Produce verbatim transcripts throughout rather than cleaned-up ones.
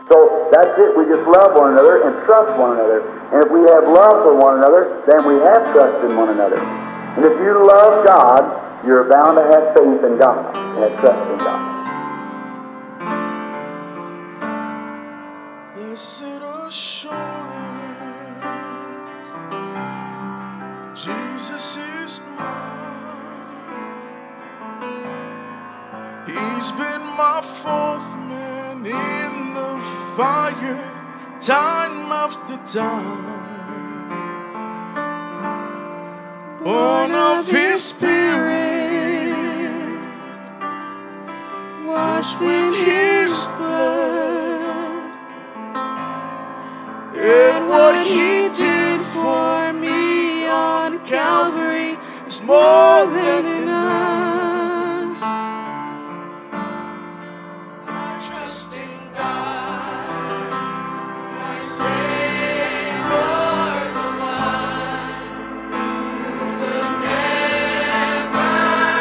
So that's it. We just love one another and trust one another. And if we have love for one another, then we have trust in one another. And if you love God, you're bound to have faith in God and have trust in God. Blessed assurance, Jesus is mine. He's been my fourth man in the fire, time after time. Born of His Spirit, washed with His blood, and what He did for me on Calvary is more than enough. I trust in God, my Savior, the one who will never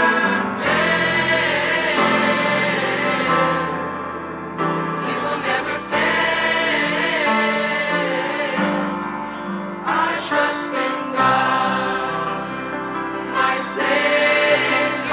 fail. He will never fail. I trust in God, my Savior.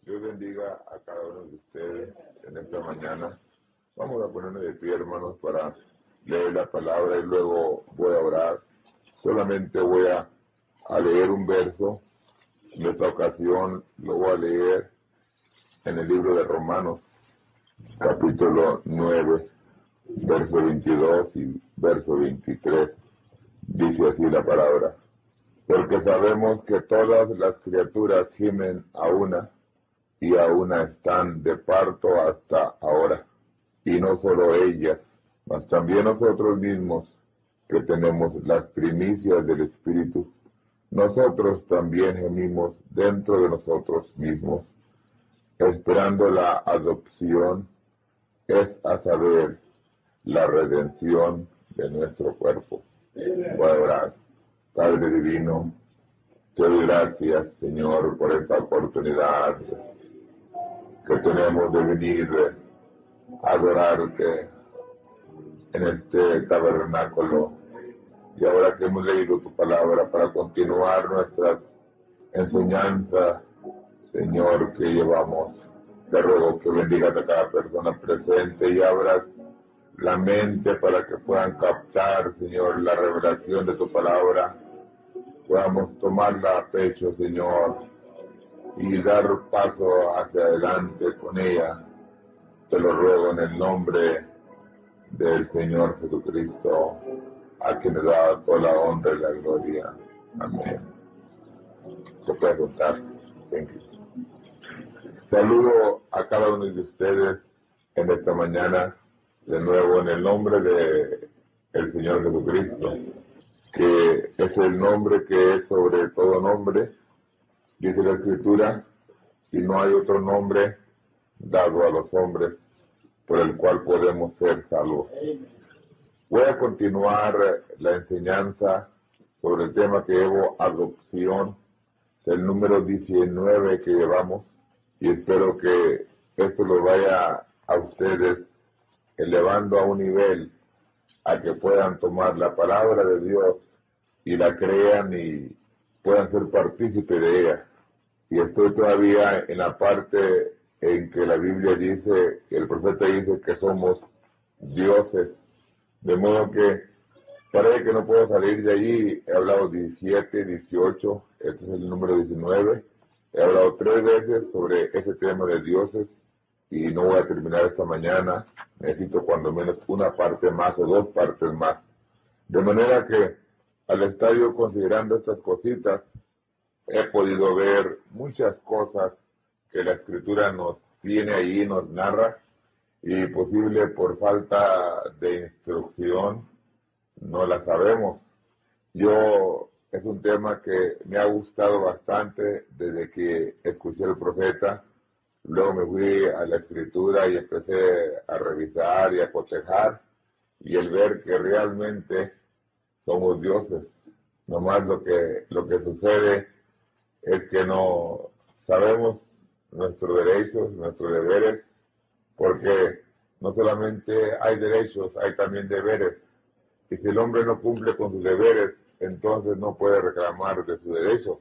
Dios bendiga a cada uno de ustedes en esta mañana. Vamos a ponernos de pie, hermanos, para leer la palabra y luego voy a orar. Solamente voy a, a leer un verso. En esta ocasión lo voy a leer en el libro de Romanos, capítulo nueve, verso veintidós y verso veintitrés. Dice así la palabra: porque sabemos que todas las criaturas gimen a una, y a una están de parto hasta ahora. Y no solo ellas, mas también nosotros mismos, que tenemos las primicias del Espíritu, nosotros también gemimos dentro de nosotros mismos, esperando la adopción, es a saber, la redención de nuestro cuerpo. Voy a orar. Padre divino, te doy gracias, Señor, por esta oportunidad que tenemos de venir a adorarte en este tabernáculo. Y ahora que hemos leído tu palabra para continuar nuestras enseñanzas, Señor, que llevamos, te ruego que bendigas a cada persona presente y abras la mente para que puedan captar, Señor, la revelación de tu palabra. Podamos tomarla a pecho, Señor, y dar paso hacia adelante con ella. Te lo ruego en el nombre del Señor Jesucristo, a quien le da toda la honra y la gloria. Amén. Se puede contar. Thank you. Saludo a cada uno de ustedes en esta mañana, de nuevo en el nombre de el Señor Jesucristo, que es el nombre que es sobre todo nombre, dice la Escritura, y no hay otro nombre dado a los hombres por el cual podemos ser salvos. Voy a continuar la enseñanza sobre el tema que llevo, adopción, es el número diecinueve que llevamos, y espero que esto lo vaya a ustedes elevando a un nivel a que puedan tomar la palabra de Dios y la crean y puedan ser partícipes de ella. Y estoy todavía en la parte en que la Biblia dice, que el profeta dice que somos dioses, de modo que parece que no puedo salir de allí. He hablado diecisiete, dieciocho, este es el número diecinueve, he hablado tres veces sobre ese tema de dioses y no voy a terminar esta mañana, necesito cuando menos una parte más o dos partes más, de manera que al estar yo considerando estas cositas, he podido ver muchas cosas que la Escritura nos tiene ahí, nos narra, y posible por falta de instrucción no la sabemos. Yo, es un tema que me ha gustado bastante desde que escuché al profeta, luego me fui a la Escritura y empecé a revisar y a cotejar, y el ver que realmente somos dioses. Nomás lo que, lo que sucede es que no sabemos nuestros derechos, nuestros deberes, porque no solamente hay derechos, hay también deberes. Y si el hombre no cumple con sus deberes, entonces no puede reclamar de sus derechos.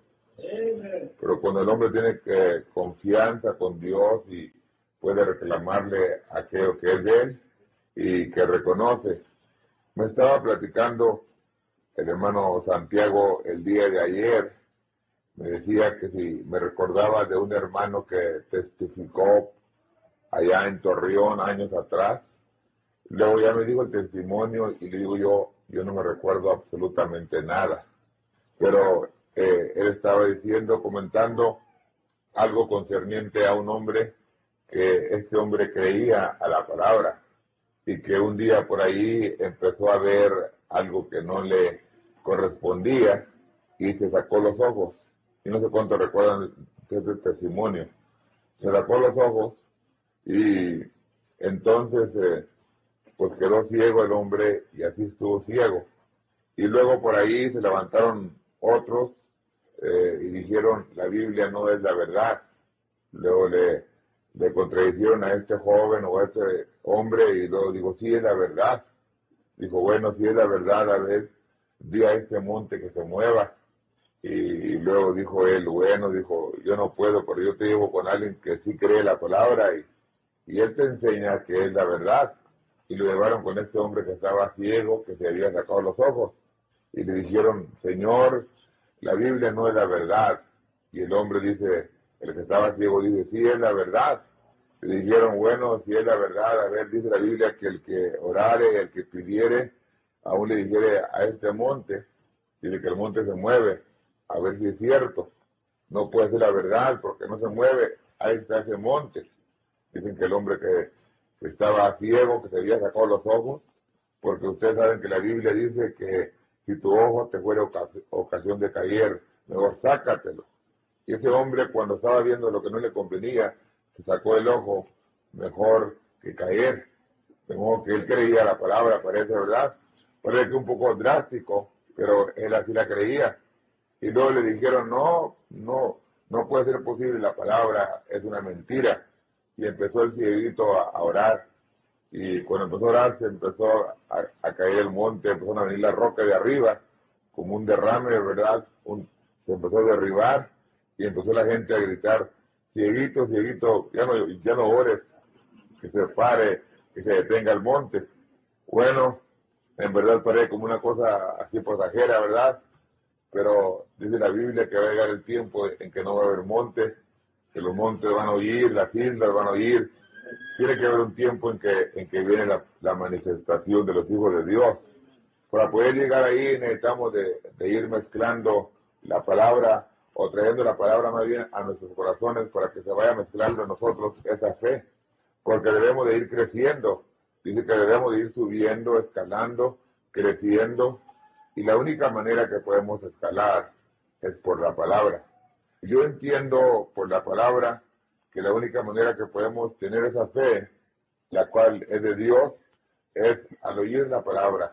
Pero cuando el hombre tiene que confianza con Dios y puede reclamarle aquello que es de él y que reconoce. Me estaba platicando el hermano Santiago el día de ayer, me decía que si me recordaba de un hermano que testificó allá en Torreón años atrás. Luego ya me dijo el testimonio y le digo yo, yo no me recuerdo absolutamente nada. Pero eh, él estaba diciendo, comentando algo concerniente a un hombre, que este hombre creía a la palabra y que un día por ahí empezó a ver algo que no le correspondía y se sacó los ojos. Y no sé cuánto recuerdan ese testimonio. Se sacó los ojos y entonces eh, pues quedó ciego el hombre y así estuvo ciego. Y luego por ahí se levantaron otros eh, y dijeron, la Biblia no es la verdad. Luego le, le contradicieron a este joven o a este hombre y luego digo, sí es la verdad. Dijo, bueno, si es la verdad, a ver, di a este monte que se mueva. Y luego dijo él, bueno, dijo, yo no puedo, pero yo te llevo con alguien que sí cree la palabra y, y él te enseña que es la verdad. Y lo llevaron con este hombre que estaba ciego, que se había sacado los ojos. Y le dijeron, Señor, la Biblia no es la verdad. Y el hombre dice, el que estaba ciego dice, sí es la verdad. Le dijeron, bueno, si es la verdad, a ver, dice la Biblia que el que orare, el que pidiere, aún le dijere a este monte, dice que el monte se mueve, a ver si es cierto. No puede ser la verdad porque no se mueve, ahí está ese monte. Dicen que el hombre que, que estaba ciego, que se había sacado los ojos, porque ustedes saben que la Biblia dice que si tu ojo te fuera ocasión de caer, mejor sácatelo. Y ese hombre, cuando estaba viendo lo que no le convenía, se sacó el ojo, mejor que caer. De modo que él creía la palabra, parece verdad. Parece que un poco drástico, pero él así la creía. Y luego le dijeron, no, no, no puede ser posible, la palabra es una mentira. Y empezó el cieguito a, a orar. Y cuando empezó a orar, se empezó a, a caer el monte, empezó a venir la roca de arriba, como un derrame, ¿verdad? Un, se empezó a derribar y empezó la gente a gritar, cieguito, cieguito, ya no, ya no ores, que se pare, que se detenga el monte. Bueno, en verdad parece como una cosa así pasajera, ¿verdad? Pero dice la Biblia que va a llegar el tiempo en que no va a haber montes, que los montes van a oír, las islas van a oír. Tiene que haber un tiempo en que, en que viene la, la manifestación de los hijos de Dios. Para poder llegar ahí necesitamos de, de ir mezclando la palabra, o trayendo la palabra más bien a nuestros corazones para que se vaya mezclando en nosotros esa fe. Porque debemos de ir creciendo. Dice que debemos de ir subiendo, escalando, creciendo. Y la única manera que podemos escalar es por la palabra. Yo entiendo por la palabra que la única manera que podemos tener esa fe, la cual es de Dios, es al oír la palabra.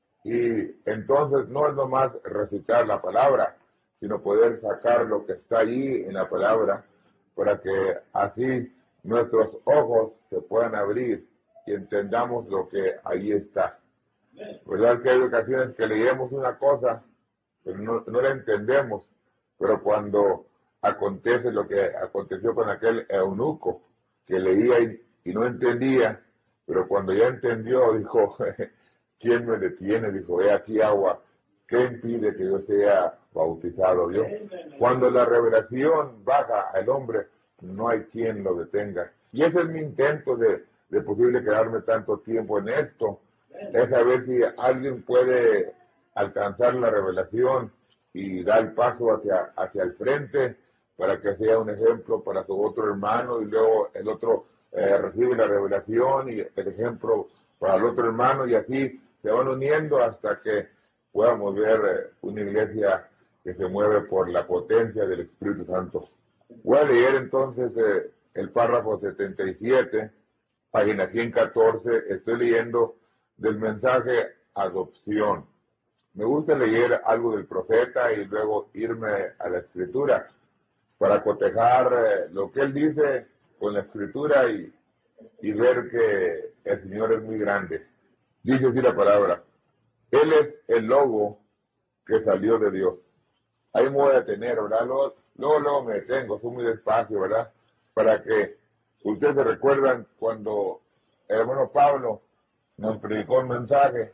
Y entonces no es nomás recitar la palabra, sino poder sacar lo que está allí en la palabra, para que así nuestros ojos se puedan abrir y entendamos lo que allí está. ¿Verdad que hay ocasiones que leemos una cosa, pero no, no la entendemos? Pero cuando acontece lo que aconteció con aquel eunuco, que leía y, y no entendía, pero cuando ya entendió, dijo, ¿quién me detiene? Dijo, he aquí agua, ¿qué impide que yo sea bautizado yo? Cuando la revelación baja al hombre, no hay quien lo detenga. Y ese es mi intento de, de posible quedarme tanto tiempo en esto, es saber si alguien puede alcanzar la revelación y dar el paso hacia, hacia el frente para que sea un ejemplo para su otro hermano, y luego el otro eh, recibe la revelación y el ejemplo para el otro hermano, y así se van uniendo hasta que podamos ver eh, una iglesia que se mueve por la potencia del Espíritu Santo. Voy a leer entonces eh, el párrafo setenta y siete, página ciento catorce, estoy leyendo del mensaje adopción. Me gusta leer algo del profeta y luego irme a la escritura para cotejar eh, lo que él dice con la escritura y, y ver que el Señor es muy grande. Dice así la palabra, Él es el logo que salió de Dios. Ahí me voy a detener, ¿verdad? Luego, luego, luego me detengo, soy muy despacio, ¿verdad? Para que ustedes se recuerdan cuando el hermano Pablo nos predicó un mensaje,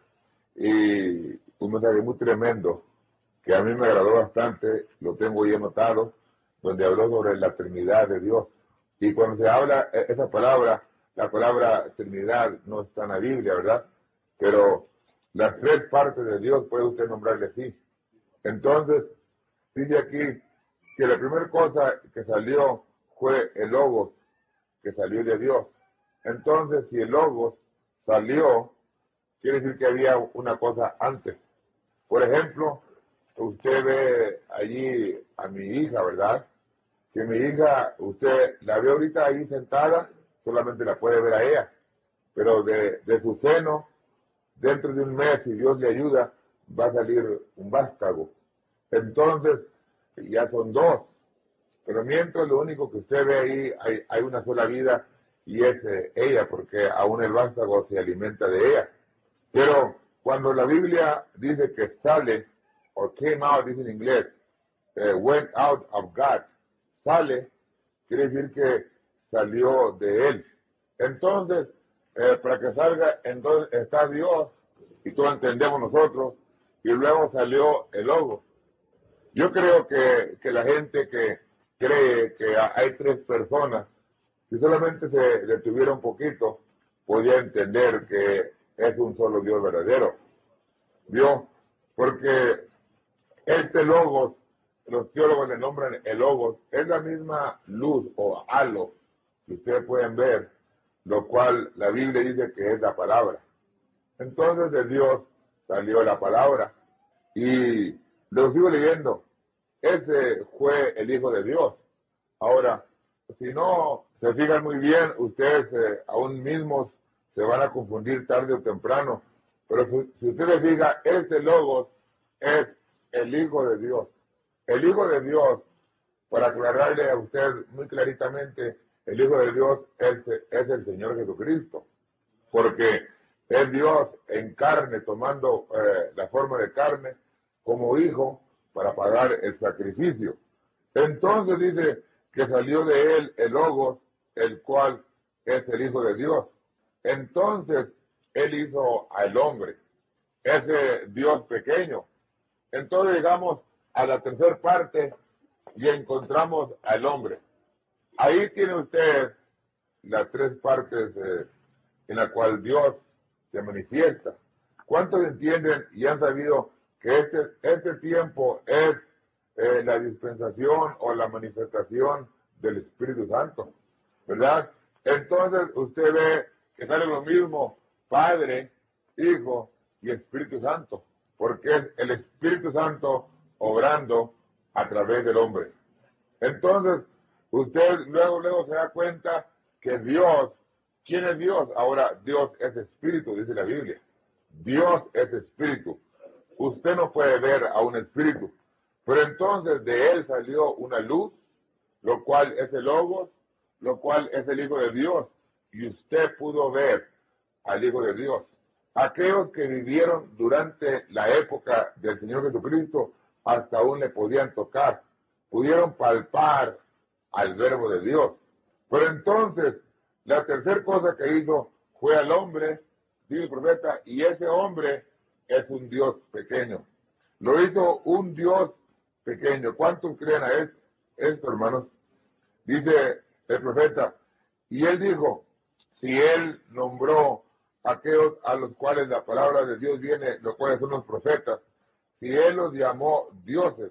y un mensaje muy tremendo, que a mí me agradó bastante, lo tengo ahí anotado, donde habló sobre la Trinidad de Dios. Y cuando se habla esa palabra, la palabra Trinidad no está en la Biblia, ¿verdad? Pero las tres partes de Dios puede usted nombrarle así. Entonces, dice aquí que la primera cosa que salió fue el Logos, que salió de Dios. Entonces, si el Logos salió, quiere decir que había una cosa antes. Por ejemplo, usted ve allí a mi hija, ¿verdad? Que mi hija, usted la ve ahorita ahí sentada, solamente la puede ver a ella. Pero de, de su seno, dentro de un mes, si Dios le ayuda, va a salir un vástago. Entonces, ya son dos. Pero mientras lo único que usted ve ahí, hay, hay una sola vida, y es eh, ella, porque aún el vástago se alimenta de ella. Pero cuando la Biblia dice que sale, o came out, dice en inglés, eh, went out of God, sale, quiere decir que salió de Él. Entonces, eh, para que salga, entonces está Dios, y todos entendemos nosotros, y luego salió el Logos. Yo creo que, que la gente que cree que hay tres personas, si solamente se detuviera un poquito, podría entender que es un solo Dios verdadero. ¿Vio? Porque este Logos, los teólogos le nombran el Logos, es la misma luz o halo que ustedes pueden ver, lo cual la Biblia dice que es la palabra. Entonces de Dios salió la palabra. Y lo sigo leyendo. Ese fue el Hijo de Dios. Ahora, si no se fijan muy bien, ustedes eh, aún mismos se van a confundir tarde o temprano. Pero si, si usted se fija, este Logos es el Hijo de Dios. El Hijo de Dios, para aclararle a usted muy claritamente, el Hijo de Dios es, es el Señor Jesucristo. Porque es Dios en carne, tomando eh, la forma de carne como hijo para pagar el sacrificio. Entonces dice que salió de él el Logos, el cual es el Hijo de Dios. Entonces él hizo al hombre, ese Dios pequeño. Entonces llegamos a la tercera parte y encontramos al hombre. Ahí tiene usted las tres partes eh, en la cual Dios se manifiesta. ¿Cuántos entienden y han sabido que este, este tiempo es eh, la dispensación o la manifestación del Espíritu Santo? ¿Verdad? Entonces usted ve que sale lo mismo, Padre, Hijo y Espíritu Santo, porque es el Espíritu Santo obrando a través del hombre. Entonces, usted luego, luego se da cuenta que Dios, ¿quién es Dios? Ahora, Dios es Espíritu, dice la Biblia. Dios es Espíritu. Usted no puede ver a un Espíritu, pero entonces de él salió una luz, lo cual es el Logos, lo cual es el Hijo de Dios, y usted pudo ver al Hijo de Dios. Aquellos que vivieron durante la época del Señor Jesucristo hasta aún le podían tocar, pudieron palpar al Verbo de Dios. Pero entonces, la tercera cosa que hizo fue al hombre, dice el profeta, y ese hombre es un Dios pequeño. Lo hizo un Dios pequeño. ¿Cuántos creen a esto, esto, hermanos? Dice el profeta, y él dijo, si él nombró a aquellos a los cuales la palabra de Dios viene, los cuales son los profetas, si él los llamó dioses,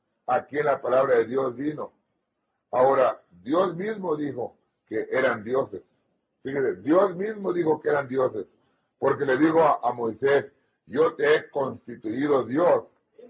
a quien la palabra de Dios vino. Ahora, Dios mismo dijo que eran dioses. Fíjese, Dios mismo dijo que eran dioses, porque le dijo a, a Moisés, yo te he constituido Dios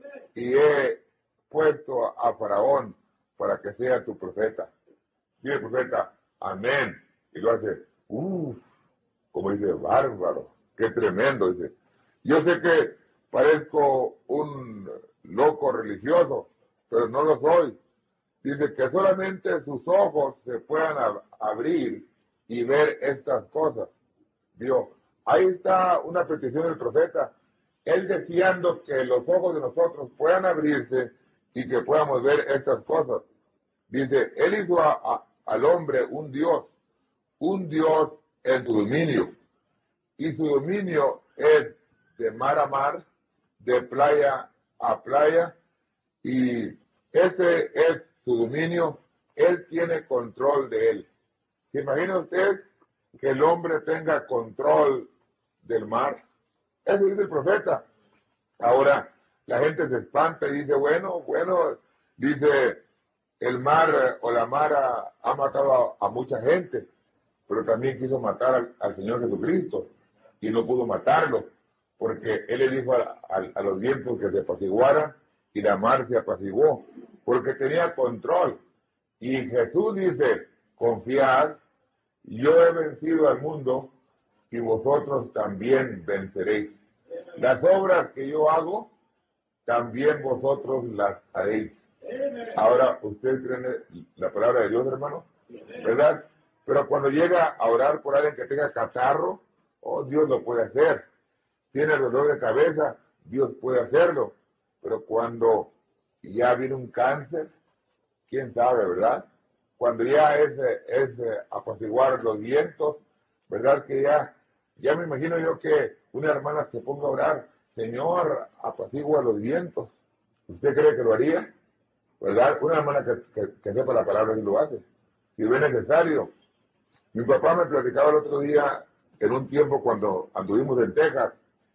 y he puesto a Faraón para que sea tu profeta. Dice el profeta, amén. Y lo hace, uff, como dice, bárbaro, qué tremendo. Dice, yo sé que parezco un loco religioso, pero no lo soy. Dice que solamente sus ojos se puedan ab- abrir y ver estas cosas. Dios, ahí está una petición del profeta, él deseando que los ojos de nosotros puedan abrirse y que podamos ver estas cosas. Dice, él hizo a, a, al hombre un Dios, un Dios en su dominio, y su dominio es de mar a mar, de playa a playa, y ese es su dominio, él tiene control de él. ¿Se imagina usted que el hombre tenga control del mar? Eso dice el profeta. Ahora, la gente se espanta y dice, bueno, bueno, dice, el mar o la mar ha, ha matado a, a mucha gente, pero también quiso matar al, al Señor Jesucristo y no pudo matarlo, porque él le dijo a, a, a los vientos que se apaciguaran y la mar se apaciguó, porque tenía control. Y Jesús dice, confiad, yo he vencido al mundo y vosotros también venceréis. Las obras que yo hago, también vosotros las haréis. Ahora, ¿ustedes creen la palabra de Dios, hermano? ¿Verdad? Pero cuando llega a orar por alguien que tenga catarro, oh, Dios lo puede hacer. Tiene dolor de cabeza, Dios puede hacerlo. Pero cuando y ya viene un cáncer, quién sabe, ¿verdad? Cuando ya es, es apaciguar los vientos, ¿verdad? Que ya, ya me imagino yo que una hermana se ponga a orar, Señor, apacigua los vientos. ¿Usted cree que lo haría? ¿Verdad? Una hermana que, que, que sepa la palabra y lo hace. Si ve necesario. Mi papá me platicaba el otro día, en un tiempo cuando anduvimos en Texas,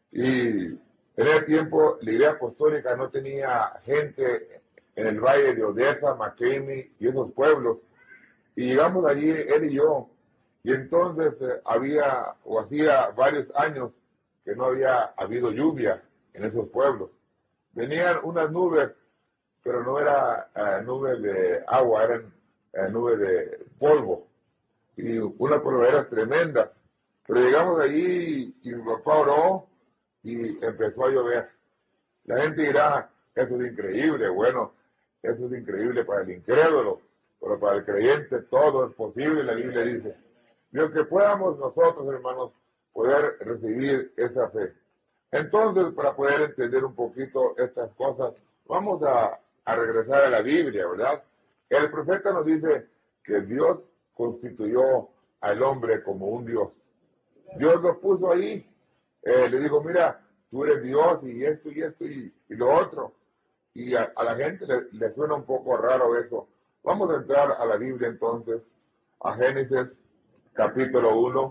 y en ese tiempo la iglesia apostólica no tenía gente en el valle de Odessa, McKinney y esos pueblos. Y llegamos allí, él y yo, y entonces eh, había, o hacía varios años, que no había habido lluvia en esos pueblos. Venían unas nubes, pero no era eh, nubes de agua, eran eh, nubes de polvo, y unas polvaderas tremendas. Pero llegamos allí y mi papá oró y empezó a llover. La gente dirá, eso es increíble. Bueno, eso es increíble para el incrédulo, pero para el creyente todo es posible, la Biblia dice. Lo que podamos nosotros, hermanos, poder recibir esa fe. Entonces, para poder entender un poquito estas cosas, vamos a, a regresar a la Biblia, ¿verdad? El profeta nos dice que Dios constituyó al hombre como un Dios. Dios lo puso ahí. Eh, le dijo, mira, tú eres Dios y esto y esto y, y lo otro. Y a, a la gente le, le suena un poco raro eso. Vamos a entrar a la Biblia entonces, a Génesis capítulo uno,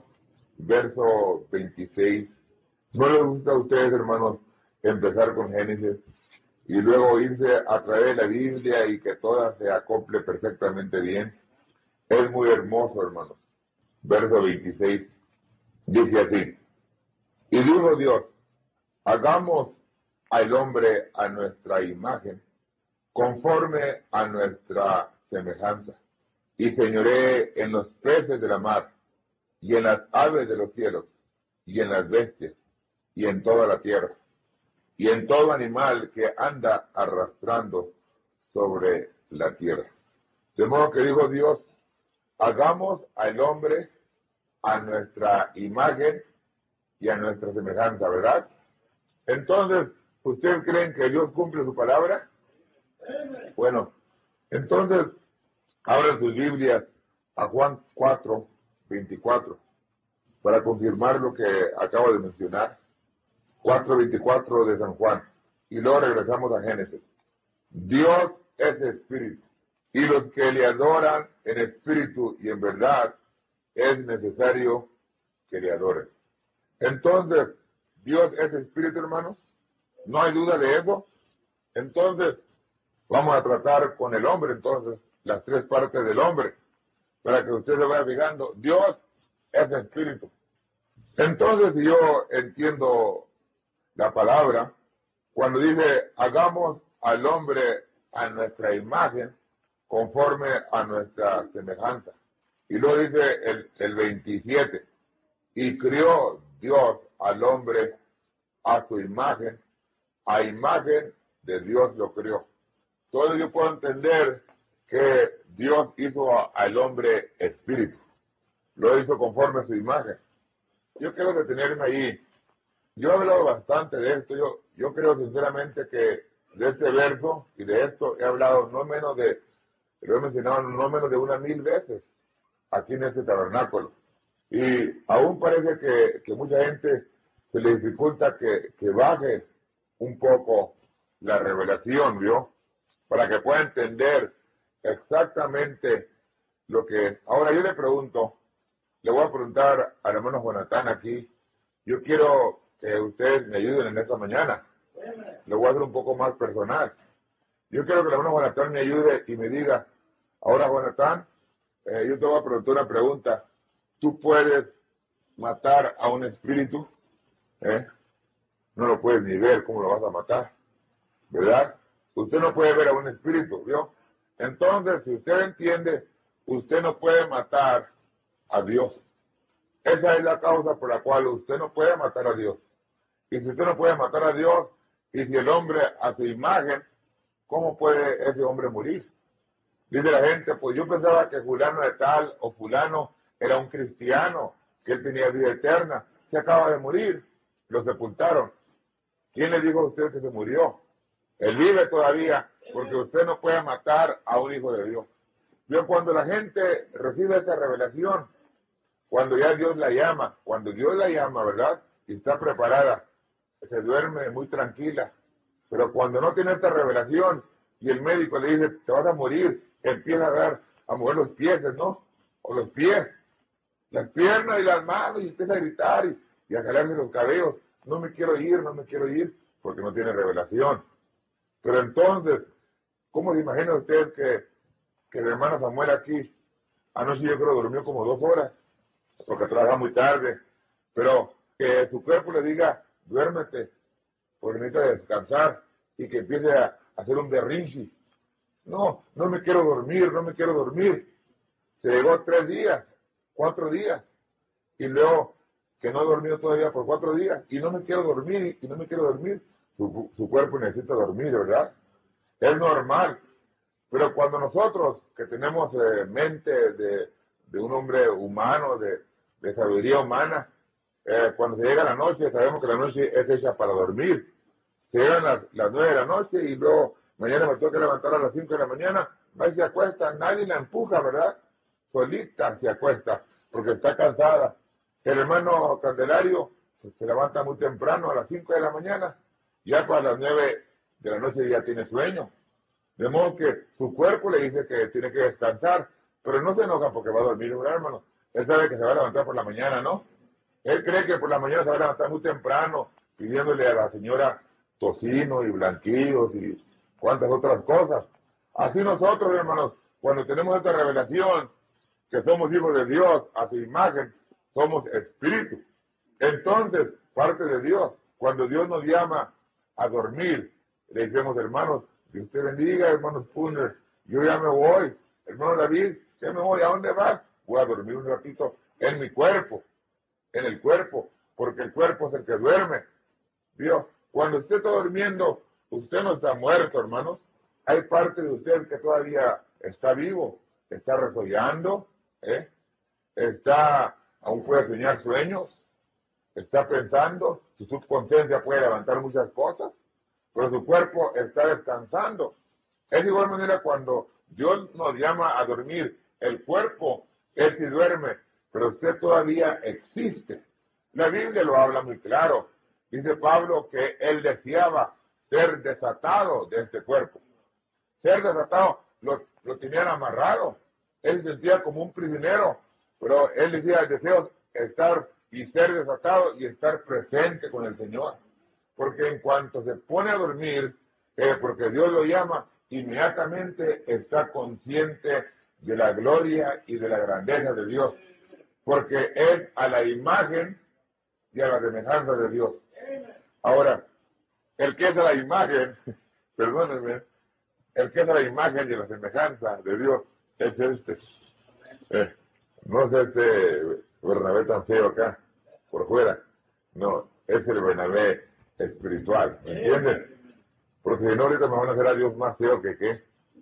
verso veintiséis. ¿No les gusta a ustedes, hermanos, empezar con Génesis y luego irse a través de la Biblia y que toda se acople perfectamente bien? Es muy hermoso, hermanos. Verso veintiséis dice así: y dijo Dios, hagamos al hombre a nuestra imagen, conforme a nuestra semejanza, y señoree en los peces de la mar, y en las aves de los cielos, y en las bestias, y en toda la tierra, y en todo animal que anda arrastrando sobre la tierra. De modo que dijo Dios, hagamos al hombre a nuestra imagen y a nuestra semejanza, ¿verdad? Entonces, ¿ustedes creen que Dios cumple su palabra? Bueno, entonces, abran sus Biblias a Juan cuatro, veinticuatro, para confirmar lo que acabo de mencionar. cuatro veinticuatro de San Juan. Y luego regresamos a Génesis. Dios es espíritu, y los que le adoran en espíritu y en verdad, es necesario que le adoren. Entonces, ¿Dios es espíritu, hermanos? ¿No hay duda de eso? Entonces, vamos a tratar con el hombre, entonces, las tres partes del hombre, para que usted se vaya fijando. Dios es espíritu. Entonces, si yo entiendo la palabra, cuando dice, hagamos al hombre a nuestra imagen, conforme a nuestra semejanza. Y luego dice el, el veintisiete, y crió Dios al hombre a su imagen, a imagen de Dios lo crió. Entonces yo puedo entender que Dios hizo a, al hombre espíritu, lo hizo conforme a su imagen. Yo quiero detenerme ahí. Yo he hablado bastante de esto, yo, yo creo sinceramente que de este verso y de esto he hablado no menos de, lo he mencionado no menos de unas mil veces aquí en este tabernáculo. Y aún parece que, que mucha gente se le dificulta que, que baje un poco la revelación, ¿vio? Para que pueda entender exactamente lo que es. Ahora yo le pregunto, le voy a preguntar al hermano Jonatán aquí, yo quiero que ustedes me ayuden en esta mañana. Lo voy a hacer un poco más personal. Yo quiero que el hermano Jonatán me ayude y me diga, ahora Jonatán, eh, yo te voy a preguntar una pregunta. ¿Tú puedes matar a un espíritu? ¿Eh? No lo puedes ni ver, ¿cómo lo vas a matar? ¿Verdad? Usted no puede ver a un espíritu, ¿vio? Entonces, si usted entiende, usted no puede matar a Dios. Esa es la causa por la cual usted no puede matar a Dios. Y si usted no puede matar a Dios, y si el hombre a su imagen, ¿cómo puede ese hombre morir? Dice la gente, pues yo pensaba que fulano de tal o fulano era un cristiano, que él tenía vida eterna, se acaba de morir, lo sepultaron. ¿Quién le dijo a usted que se murió? Él vive todavía, porque usted no puede matar a un hijo de Dios. Yo, cuando la gente recibe esta revelación, cuando ya Dios la llama, cuando Dios la llama, ¿verdad? Y está preparada, se duerme muy tranquila. Pero cuando no tiene esta revelación y el médico le dice, te vas a morir, empieza a dar, a mover los pies, ¿no? O los pies, las piernas y las manos, y empieza a gritar y, y a jalarse los cabellos. No me quiero ir, no me quiero ir, porque no tiene revelación. Pero entonces, ¿cómo se imagina usted que, que el hermano Samuel aquí, anoche yo creo durmió como dos horas, porque trabaja muy tarde, pero que su cuerpo le diga, duérmete, porque necesita descansar, y que empiece a hacer un berrinche? No, no me quiero dormir, no me quiero dormir. Se llegó tres días, cuatro días, y luego que no he dormido todavía por cuatro días, y no me quiero dormir, y no me quiero dormir. Su, su cuerpo necesita dormir, ¿verdad? Es normal. Pero cuando nosotros, que tenemos eh, mente de, de un hombre humano, de, de sabiduría humana, eh, cuando se llega la noche, sabemos que la noche es hecha para dormir. Se llegan las, las nueve de la noche y luego mañana me toca levantar a las cinco de la mañana, va y se acuesta, nadie la empuja, ¿verdad? Solita se acuesta, porque está cansada. El hermano Candelario se, se levanta muy temprano, a las cinco de la mañana, ya para las nueve de la noche ya tiene sueño. De modo que su cuerpo le dice que tiene que descansar, pero no se enoja porque va a dormir, ¿verdad, hermano? Él sabe que se va a levantar por la mañana, ¿no? Él cree que por la mañana se va a levantar muy temprano, pidiéndole a la señora tocino y blanquillos y cuantas otras cosas. Así nosotros, hermanos, cuando tenemos esta revelación, que somos hijos de Dios, a su imagen, somos espíritu. Entonces, parte de Dios, cuando Dios nos llama a dormir, le decimos, hermanos, Dios te bendiga, hermanos Spooner, yo ya me voy. Hermano David, ya me voy, ¿a dónde vas? Voy a dormir un ratito en mi cuerpo, en el cuerpo, porque el cuerpo es el que duerme. ¿Vio? Cuando usted está durmiendo, usted no está muerto, hermanos. Hay parte de usted que todavía está vivo, está resollando, ¿eh? Está, aún puede soñar sueños, está pensando, su subconsciencia puede levantar muchas cosas, pero su cuerpo está descansando. Es de igual manera cuando Dios nos llama a dormir, el cuerpo, él sí duerme, pero usted todavía existe. La Biblia lo habla muy claro. Dice Pablo que él deseaba ser desatado de este cuerpo. Ser desatado, lo, lo tenían amarrado. Él se sentía como un prisionero, pero él decía, deseo estar y ser desatado y estar presente con el Señor. Porque en cuanto se pone a dormir, eh, porque Dios lo llama, inmediatamente está consciente de la gloria y de la grandeza de Dios. Porque es a la imagen y a la semejanza de Dios. Ahora, el que es a la imagen, perdónenme, el que es a la imagen y a la semejanza de Dios es este. Eh, no es este Bernabé tan feo acá, por fuera. No, es el Bernabé espiritual, ¿me entiendes? Porque si no, ahorita me van a hacer a Dios más feo que qué.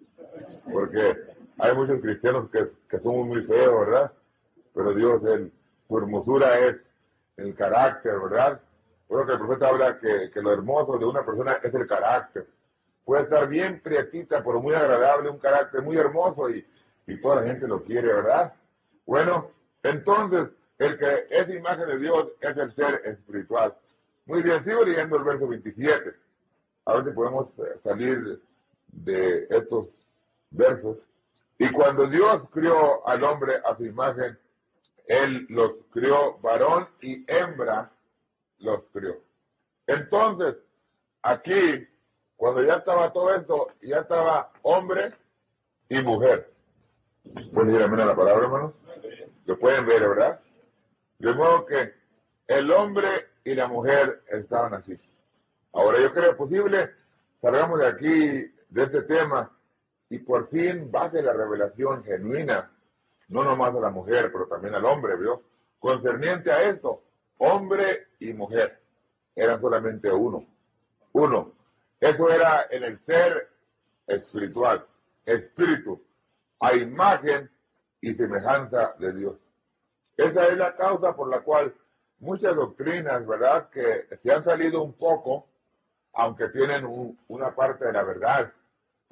Porque hay muchos cristianos que, que son muy feos, ¿verdad? Pero Dios, él, su hermosura es el carácter, ¿verdad? Bueno, que el profeta habla que, que lo hermoso de una persona es el carácter. Puede estar bien prietita, pero muy agradable, un carácter muy hermoso y, y toda la gente lo quiere, ¿verdad? Bueno, entonces, el que es imagen de Dios es el ser espiritual. Muy bien, sigo leyendo el verso veintisiete. A ver si podemos salir de estos versos. Y cuando Dios crió al hombre a su imagen, Él los crió varón y hembra los crió. Entonces, aquí, cuando ya estaba todo esto, ya estaba hombre y mujer. ¿Pueden decir amén a la palabra, hermanos? Lo pueden ver, ¿verdad? De modo que el hombre y la mujer estaban así. Ahora, yo creo posible, salgamos de aquí, de este tema, y por fin base la revelación genuina, no nomás a la mujer, pero también al hombre, ¿vio? Concerniente a esto, hombre y mujer eran solamente uno. Uno. Eso era en el ser espiritual, espíritu, a imagen y semejanza de Dios. Esa es la causa por la cual muchas doctrinas, ¿verdad?, que se han salido un poco, aunque tienen un, una parte de la verdad,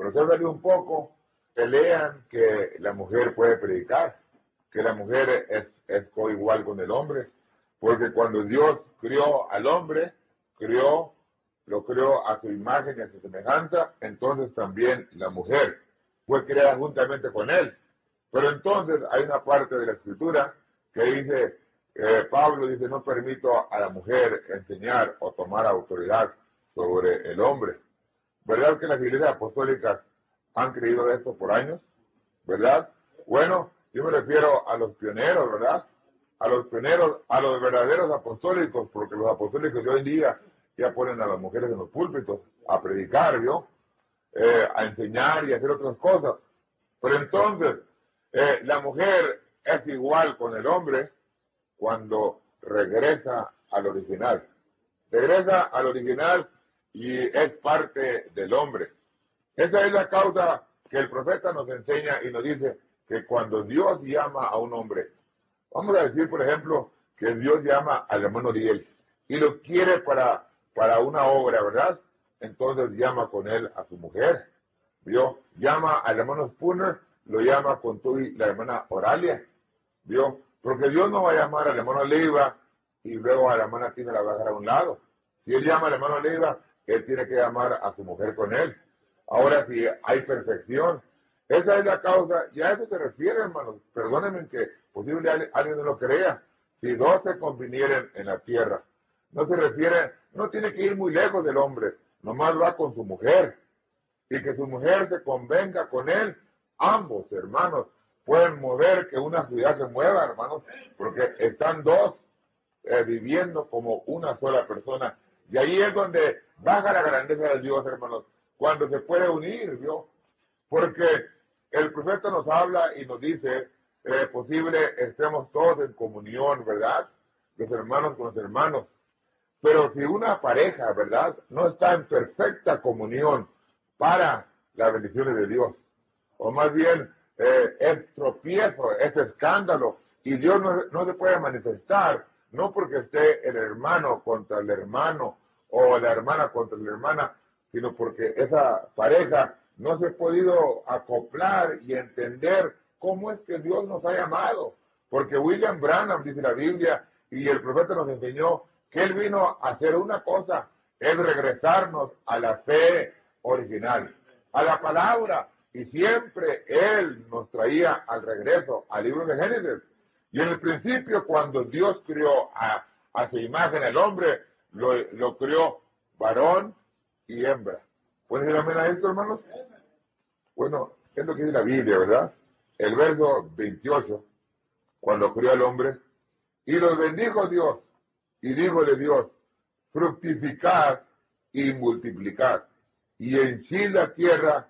pero se ha salido un poco, pelean que la mujer puede predicar, que la mujer es, es coigual con el hombre, porque cuando Dios crió al hombre, crió, lo creó a su imagen y a su semejanza, entonces también la mujer fue creada juntamente con él. Pero entonces hay una parte de la Escritura que dice, eh, Pablo dice, no permito a la mujer enseñar o tomar autoridad sobre el hombre. ¿Verdad que las iglesias apostólicas han creído esto por años? ¿Verdad? Bueno, yo me refiero a los pioneros, ¿verdad? A los pioneros, a los verdaderos apostólicos, porque los apostólicos de hoy en día ya ponen a las mujeres en los púlpitos a predicar, ¿vio? Eh, a enseñar y a hacer otras cosas. Pero entonces, eh, la mujer es igual con el hombre cuando regresa al original. Regresa al original y es parte del hombre. Esa es la causa que el profeta nos enseña y nos dice que cuando Dios llama a un hombre, vamos a decir, por ejemplo, que Dios llama al hermano Ariel y lo quiere para, para una obra, ¿verdad? Entonces llama con él a su mujer, ¿vio? Llama al hermano Spooner, lo llama con tú y la hermana Oralia, ¿vio? Porque Dios no va a llamar al hermano Leiva y luego a la hermana Tina la va a dejar a un lado. Si él llama al hermano Leiva, él tiene que llamar a su mujer con él. Ahora, si hay perfección, esa es la causa, y a eso se refiere, hermanos. Perdónenme que posiblemente alguien no lo crea. Si dos se convinieren en la tierra, no se refiere, no tiene que ir muy lejos del hombre, nomás va con su mujer, y que su mujer se convenga con él. Ambos, hermanos, pueden mover que una ciudad se mueva, hermanos, porque están dos eh, viviendo como una sola persona. Y ahí es donde baja la grandeza de Dios, hermanos, cuando se puede unir, ¿vio? Porque el profeta nos habla y nos dice, eh, posible estemos todos en comunión, ¿verdad? Los hermanos con los hermanos. Pero si una pareja, ¿verdad?, no está en perfecta comunión para las bendiciones de Dios, o más bien eh, es tropiezo, es escándalo, y Dios no, no se puede manifestar, no porque esté el hermano contra el hermano, o la hermana contra la hermana, sino porque esa pareja no se ha podido acoplar y entender cómo es que Dios nos ha llamado. Porque William Branham, dice la Biblia, y el profeta nos enseñó que él vino a hacer una cosa, es regresarnos a la fe original, a la palabra, y siempre él nos traía al regreso al libro de Génesis. Y en el principio, cuando Dios crió a, a su imagen el hombre, lo, lo crió varón y hembra. ¿Pueden decir amén a esto, hermanos? Bueno, es lo que dice la Biblia, ¿verdad? El verso veintiocho, cuando crió al hombre, y los bendijo Dios, y díjole Dios, fructificad y multiplicad, y henchid la tierra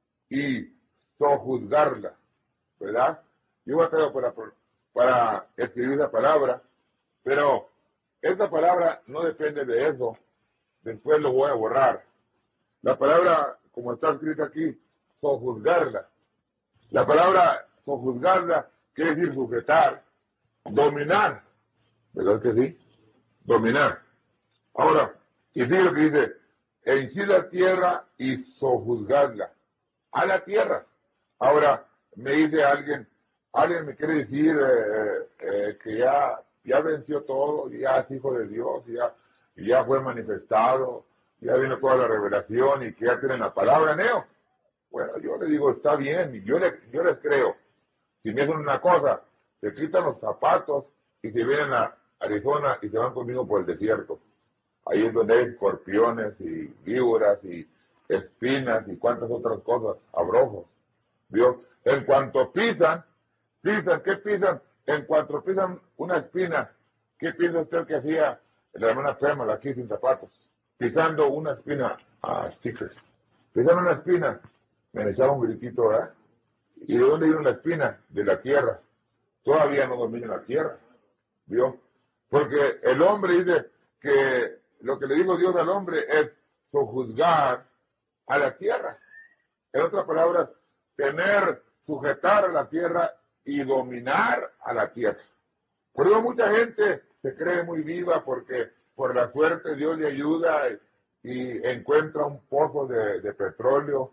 y sojuzgarla, ¿verdad? Yo voy a traer para, para escribir esa palabra, pero esta palabra no depende de eso, después lo voy a borrar. La palabra, como está escrita aquí, sojuzgarla. La palabra sojuzgarla quiere decir sujetar, dominar, ¿verdad que sí? Dominar. Ahora, y fíjate lo que dice, henchid la tierra y sojuzgadla. A la tierra. Ahora, me dice alguien, alguien me quiere decir eh, eh, que ya, ya venció todo, ya es hijo de Dios, ya, ya fue manifestado, ya vino toda la revelación y que ya tienen la palabra en ellos. Bueno, yo le digo, está bien, y yo, le, yo les creo. Si me hacen una cosa, se quitan los zapatos y se vienen a Arizona y se van conmigo por el desierto. Ahí es donde hay escorpiones y víboras y espinas y cuantas otras cosas, abrojos. ¿Vio? En cuanto pisan, pisan, ¿qué pisan? En cuanto pisan una espina, ¿qué piensa usted que hacía la hermana Pamela aquí sin zapatos? Pisando una espina, ah, stickers. Pisando una espina, me echaba un gritito, ¿verdad? ¿Y de dónde vino la espina? De la tierra. Todavía no domina la tierra. ¿Vio? Porque el hombre dice que lo que le dijo Dios al hombre es sojuzgar a la tierra. En otras palabras, tener, sujetar a la tierra y dominar a la tierra. Por eso mucha gente se cree muy viva porque por la suerte Dios le ayuda y, y encuentra un pozo de, de petróleo,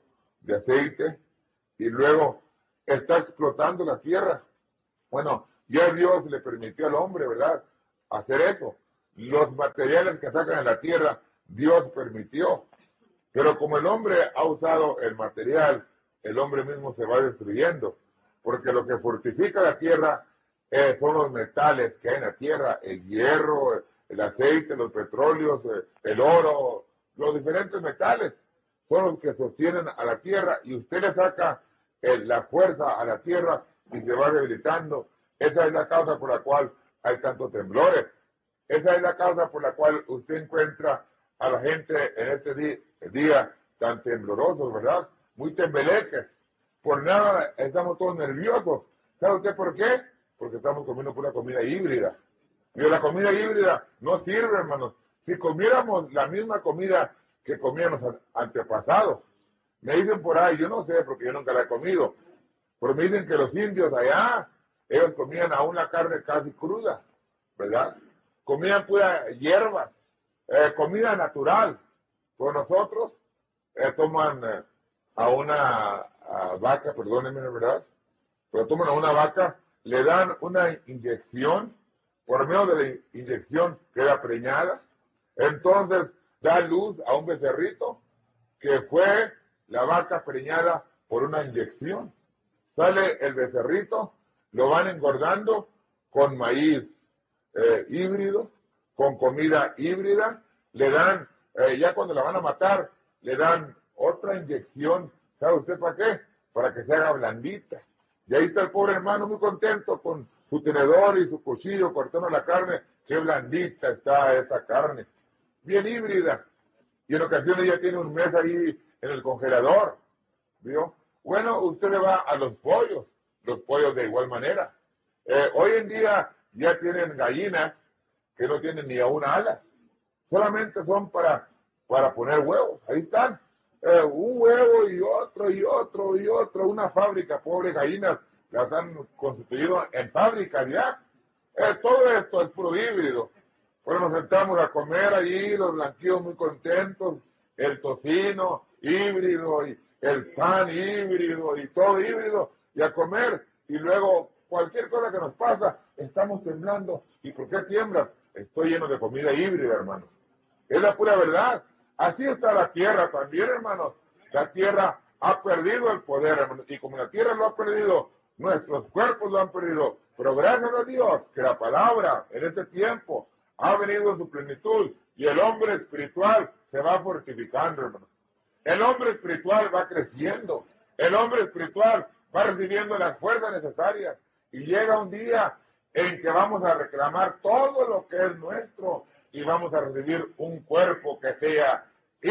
de aceite y luego está explotando la tierra. Bueno, ya Dios le permitió al hombre, ¿verdad?, hacer eso. Los materiales que sacan de la tierra, Dios permitió. Pero como el hombre ha usado el material, el hombre mismo se va destruyendo. Porque lo que fortifica la tierra eh, son los metales que hay en la tierra, el hierro, el aceite, los petróleos, el oro, los diferentes metales son los que sostienen a la tierra y usted le saca eh, la fuerza a la tierra y se va debilitando. Esa es la causa por la cual hay tantos temblores. Esa es la causa por la cual usted encuentra a la gente en este día, día tan temblorosos, ¿verdad? Muy tembeleques. Por nada estamos todos nerviosos. ¿Sabe usted por qué? Porque estamos comiendo pura comida híbrida. Y la comida híbrida no sirve, hermanos. Si comiéramos la misma comida que comían los antepasados, me dicen por ahí, yo no sé porque yo nunca la he comido, pero me dicen que los indios allá, ellos comían aún la carne casi cruda, ¿verdad? Comían pura hierbas, eh, comida natural. Pues nosotros eh, toman eh, a una a vaca, perdónenme, ¿verdad? Pero toman a una vaca, le dan una inyección, por medio de la inyección queda preñada, entonces da luz a un becerrito que fue la vaca preñada por una inyección. Sale el becerrito, lo van engordando con maíz eh, híbrido, con comida híbrida, le dan, eh, ya cuando la van a matar, le dan otra inyección. ¿Sabe usted para qué? Para que se haga blandita. Y ahí está el pobre hermano muy contento con su tenedor y su cuchillo cortando la carne. Qué blandita está esa carne. Bien híbrida. Y en ocasiones ya tiene un mes ahí en el congelador. ¿Vio? Bueno, usted le va a los pollos. Los pollos de igual manera. Eh, hoy en día ya tienen gallinas que no tienen ni aún alas. Solamente son para, para poner huevos. Ahí están. Eh, un huevo y otro y otro y otro, una fábrica, pobres gallinas, las han constituido en fábricas ya. Eh, todo esto es puro híbrido. Pero nos sentamos a comer allí, los blanquillos muy contentos, el tocino híbrido y el pan híbrido y todo híbrido, y a comer, y luego cualquier cosa que nos pasa, estamos temblando. ¿Y por qué tiemblas? Estoy lleno de comida híbrida, hermanos. Es la pura verdad. Así está la tierra también, hermanos. La tierra ha perdido el poder, hermanos. Y como la tierra lo ha perdido, nuestros cuerpos lo han perdido. Pero gracias a Dios que la palabra en este tiempo ha venido en su plenitud y el hombre espiritual se va fortificando, hermanos. El hombre espiritual va creciendo. El hombre espiritual va recibiendo las fuerzas necesarias. Y llega un día en que vamos a reclamar todo lo que es nuestro y vamos a recibir un cuerpo que sea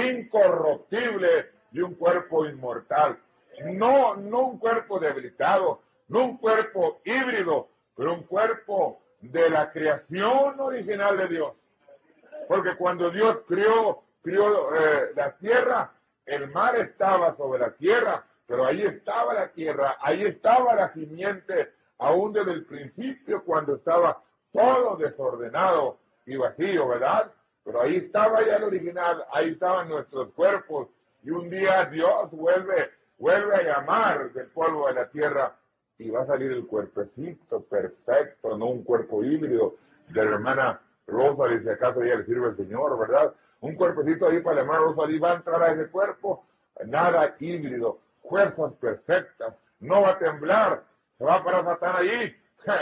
incorruptible y un cuerpo inmortal. No, no un cuerpo debilitado, no un cuerpo híbrido, pero un cuerpo de la creación original de Dios. Porque cuando Dios crió, crió eh, la tierra, el mar estaba sobre la tierra, pero ahí estaba la tierra, ahí estaba la simiente, aún desde el principio cuando estaba todo desordenado y vacío, ¿verdad? Pero ahí estaba ya el original, ahí estaban nuestros cuerpos, y un día Dios vuelve, vuelve a llamar del polvo de la tierra, y va a salir el cuerpecito perfecto, no un cuerpo híbrido de la hermana Rosalie, si acaso ya le sirve el Señor, ¿verdad? Un cuerpecito ahí para la hermana Rosalie, va a entrar a ese cuerpo, nada híbrido, fuerzas perfectas, no va a temblar, se va a parar Satán allí,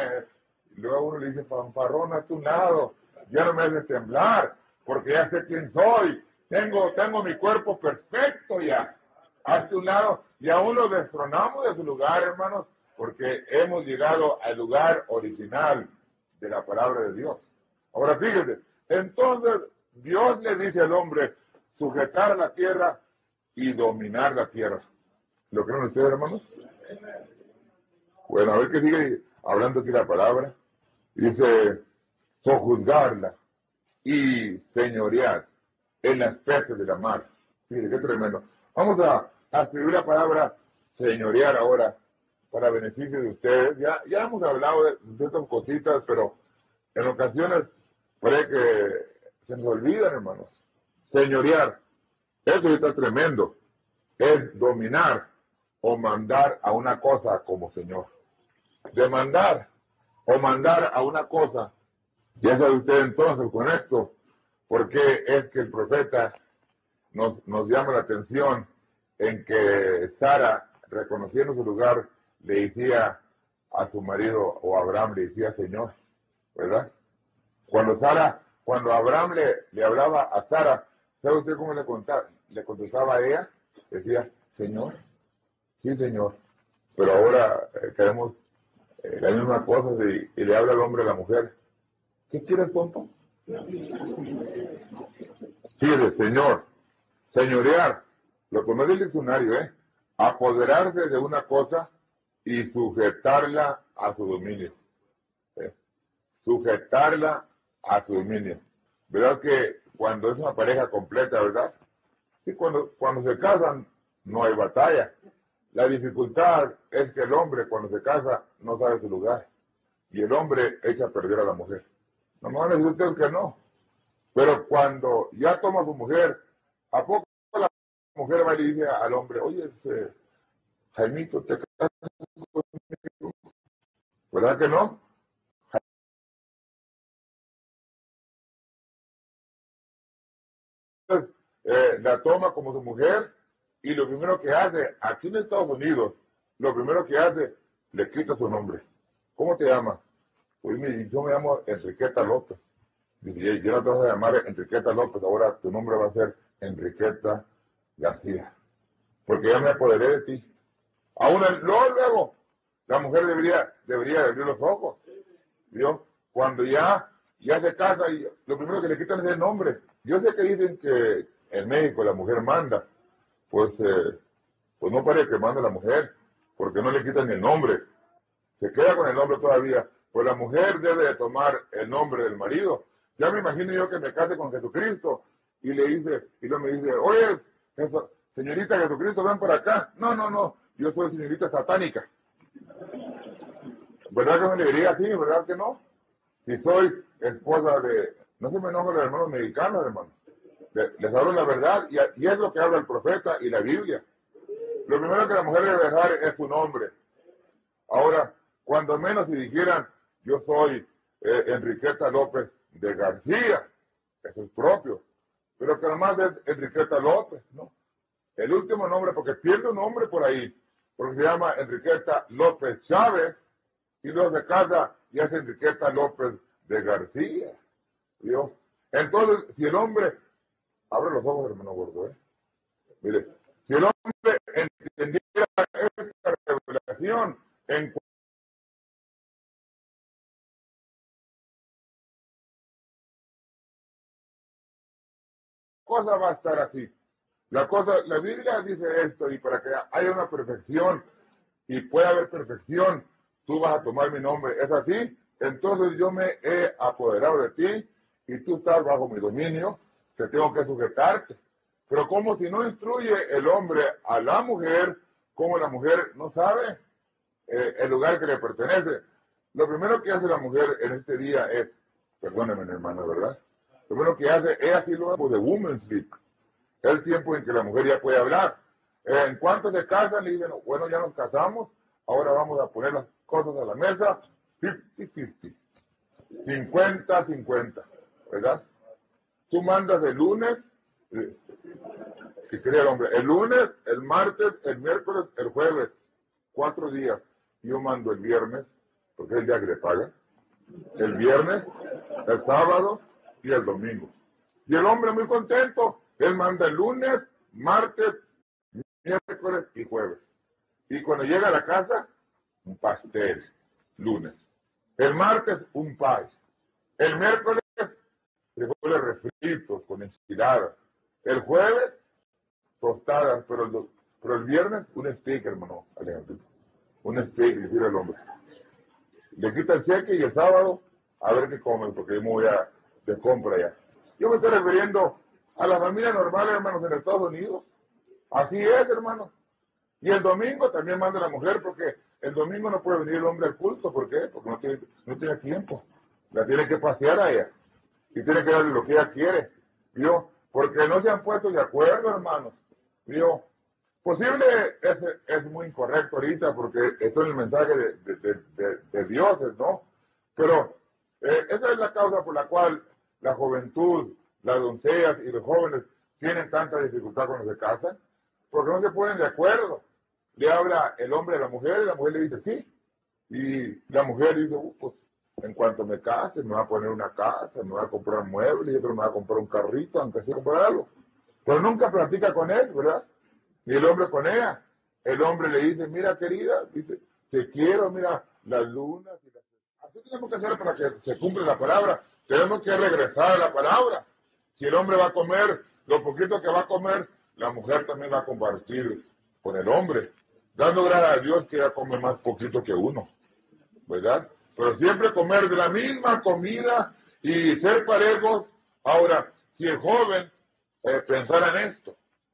y luego uno le dice, fanfarrón a tu lado, ya no me hace temblar, porque ya sé quién soy, tengo, tengo mi cuerpo perfecto ya, hazte un lado, y aún lo destronamos de su lugar, hermanos, porque hemos llegado al lugar original de la palabra de Dios. Ahora fíjese, entonces Dios le dice al hombre, sujetar la tierra y dominar la tierra. ¿Lo creen ustedes, hermanos? Bueno, a ver qué sigue hablando aquí la palabra. Dice, sojuzgarla y señorear en las peces de la mar. Fíjense, qué tremendo. Vamos a, a escribir la palabra señorear ahora para beneficio de ustedes. Ya, ya hemos hablado de, de estas cositas, pero en ocasiones parece que se nos olvidan, hermanos. Señorear. Eso está tremendo. es dominar o mandar a una cosa como Señor. Demandar o mandar a una cosa. Ya sabe usted entonces con esto, porque es que el profeta nos, nos llama la atención en que Sara, reconociendo su lugar, le decía a su marido, o Abraham le decía Señor, ¿verdad? Cuando Sara, cuando Abraham le, le hablaba a Sara, ¿sabe usted cómo le, contaba, le contestaba a ella? Decía, Señor, sí Señor, pero ahora eh, queremos eh, la misma cosa y, y le habla el hombre a la mujer, ¿qué quieres, tonto? Quiere, Señor, señorear, lo que no es el diccionario, ¿eh? Apoderarse de una cosa y sujetarla a su dominio. ¿eh? Sujetarla a su dominio. ¿Verdad que cuando es una pareja completa, verdad? Sí, cuando, cuando se casan no hay batalla. La dificultad es que el hombre cuando se casa no sabe su lugar. Y el hombre echa a perder a la mujer. No me van a decir ustedes que no. Pero cuando ya toma a su mujer, ¿a poco la mujer va y le dice al hombre, oye, ese, Jaimito, te casas conmigo? ¿Verdad que no? Entonces, eh, la toma como su mujer y lo primero que hace, aquí en Estados Unidos, lo primero que hace, le quita su nombre. ¿Cómo te llamas? Pues yo me llamo Enriqueta López. Dice, yo no te vas a llamar Enriqueta López, ahora tu nombre va a ser Enriqueta García. Porque ya me apoderé de ti. Aún el, luego, luego, la mujer debería, debería abrir los ojos. ¿Vio? Cuando ya, ya se casa, y lo primero que le quitan es el nombre. Yo sé que dicen que en México la mujer manda. Pues, eh, pues no parece que mande la mujer, porque no le quitan el nombre. Se queda con el nombre todavía. Pues la mujer debe de tomar el nombre del marido. Ya me imagino yo que me case con Jesucristo y le dice, y luego me dice, oye, eso, señorita Jesucristo, ven por acá. No, no, no, yo soy señorita satánica. ¿Verdad que me le diría así? ¿Verdad que no? Si soy esposa de, no se me enojen los hermanos mexicanos, hermanos. Les, les hablo la verdad y, y es lo que habla el profeta y la Biblia. Lo primero que la mujer debe dejar es su nombre. Ahora, cuando menos si dijeran, yo soy eh, Enriqueta López de García, eso es propio, pero que además es Enriqueta López, ¿no? El último nombre, porque pierde un nombre por ahí, porque se llama Enriqueta López Chávez, y luego se casa y es Enriqueta López de García, ¿vio? Entonces, si el hombre, abre los ojos, hermano gordo, ¿eh? Mire, si el hombre entendiera esta revelación, en cosa va a estar así. La cosa, la Biblia dice esto, y para que haya una perfección, y pueda haber perfección, tú vas a tomar mi nombre. ¿Es así? Entonces yo me he apoderado de ti, y tú estás bajo mi dominio, te tengo que sujetarte. Pero como si no instruye el hombre a la mujer, como la mujer no sabe eh, el lugar que le pertenece. Lo primero que hace la mujer en este día es, perdónenme hermano, ¿verdad? Lo primero que hace es así lo de Women's Week. Es el tiempo en que la mujer ya puede hablar. Eh, en cuanto se casan, le dicen, bueno, ya nos casamos, ahora vamos a poner las cosas a la mesa, cincuenta cincuenta, cincuenta cincuenta, ¿verdad? Tú mandas el lunes, eh, que quería el hombre, el lunes, el martes, el miércoles, el jueves, cuatro días. Yo mando el viernes, porque es el día que le pagan, el viernes, el sábado y el domingo. Y el hombre muy contento, él manda el lunes, martes, miércoles y jueves. Y cuando llega a la casa, un pastel, lunes. El martes, un pie. El miércoles, frijoles refritos con enchiladas. El jueves, tostadas, pero el, pero el viernes, un steak, hermano Alejandro. Un steak, le dice el hombre. Le quita el cheque y el sábado, a ver qué comen, porque yo me voy a de compra ya. Yo me estoy refiriendo a la familia normal, hermanos, en Estados Unidos. Así es, hermano. Y el domingo también manda la mujer, porque el domingo no puede venir el hombre al culto. ¿Por qué? Porque no tiene, no tiene tiempo. La tiene que pasear a ella. Y tiene que darle lo que ella quiere. ¿Vio? Porque no se han puesto de acuerdo, hermanos. ¿Vio? Posible es, es muy incorrecto ahorita porque esto es el mensaje de, de, de, de, de dioses, ¿no? Pero eh, esa es la causa por la cual la juventud, las doncellas y los jóvenes tienen tanta dificultad cuando se casan, porque no se ponen de acuerdo. Le habla el hombre a la mujer y la mujer le dice sí. Y la mujer dice, uh, pues en cuanto me case me va a poner una casa, me va a comprar muebles y otro me va a comprar un carrito, aunque sea comprar algo. Pero nunca platica con él, ¿verdad? Ni el hombre con ella. El hombre le dice, mira querida, dice, te quiero, mira, las lunas y las... Así tenemos que hacer para que se cumpla la palabra. Tenemos que regresar a la palabra. Si el hombre va a comer lo poquito que va a comer, la mujer también va a compartir con el hombre, dando gracias a Dios que ella come más poquito que uno, ¿verdad? Pero siempre comer de la misma comida y ser parejos. Ahora, si el joven eh, pensara en esto,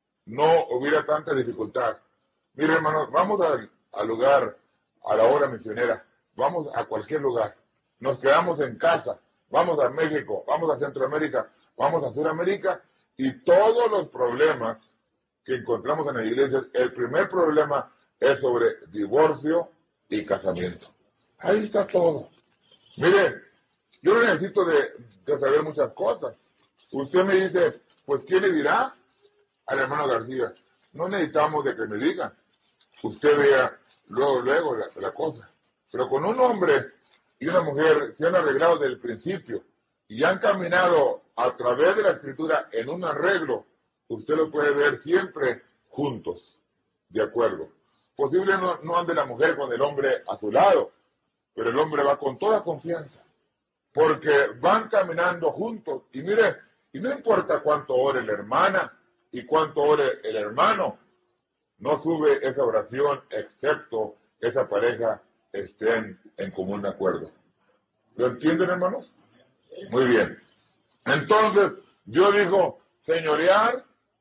no hubiera tanta dificultad. Mire, hermanos, vamos al, al lugar, a la hora misionera, vamos a cualquier lugar, nos quedamos en casa, vamos a México, vamos a Centroamérica, vamos a Sudamérica, y todos los problemas que encontramos en la iglesia, el primer problema es sobre divorcio y casamiento. Ahí está todo. Mire, yo no necesito de, de saber muchas cosas. Usted me dice, pues, ¿quién le dirá al hermano García? No necesitamos de que me digan. Usted vea luego, luego la, la cosa. Pero con un hombre y una mujer se han arreglado desde el principio y han caminado a través de la escritura en un arreglo, usted lo puede ver siempre juntos, de acuerdo. Posible no, no ande la mujer con el hombre a su lado, pero el hombre va con toda confianza, porque van caminando juntos. Y mire, y no importa cuánto ore la hermana y cuánto ore el hermano, no sube esa oración excepto esa pareja estén en común acuerdo. ¿Lo entienden, hermanos? Muy bien. Entonces, yo digo, señorear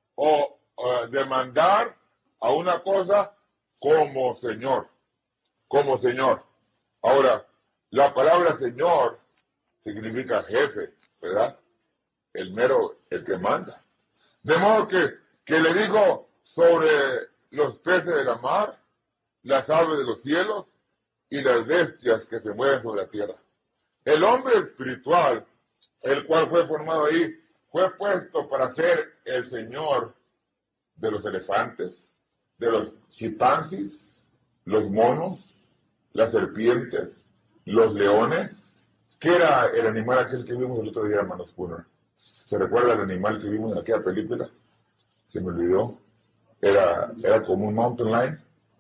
o uh, demandar a una cosa como señor, como señor. Ahora, la palabra señor significa jefe, ¿verdad? El mero, el que manda. De modo que, que le digo sobre los peces de la mar, las aves de los cielos y las bestias que se mueven sobre la tierra. El hombre espiritual, el cual fue formado ahí, fue puesto para ser el señor de los elefantes, de los chimpancés, los monos, las serpientes, los leones. ¿Qué era el animal aquel que vimos el otro día, hermano Spooner? ¿Se recuerda el animal que vimos en aquella película? Se me olvidó. Era, era como un mountain lion.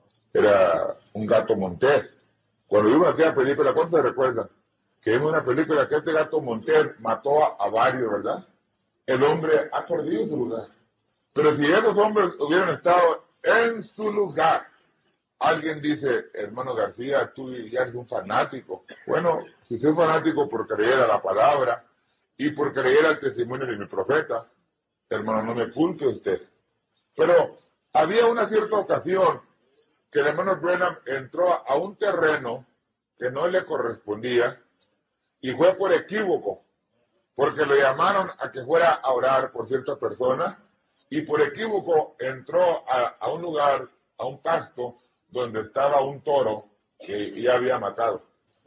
Era un gato montés. Cuando vimos aquella película, ¿cuántos se recuerdan? Que vimos una película que este gato montés mató a, a varios, ¿verdad? El hombre ha perdido su lugar. Pero si esos hombres hubieran estado en su lugar, alguien dice, hermano García, tú ya eres un fanático. Bueno, si soy fanático por creer a la palabra y por creer al testimonio de mi profeta, hermano, no me culpe usted. Pero había una cierta ocasión que el hermano Branham entró a un terreno que no le correspondía y fue por equívoco, porque le llamaron a que fuera a orar por cierta persona y por equívoco entró a, a un lugar, a un pasto, donde estaba un toro que ya había matado.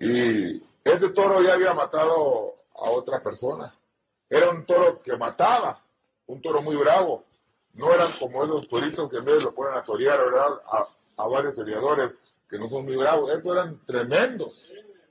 Y ese toro ya había matado a otra persona. Era un toro que mataba, un toro muy bravo. No eran como esos toritos que en vez lo ponen a torear, ¿verdad? A, a varios toreadores que no son muy bravos. Estos eran tremendos.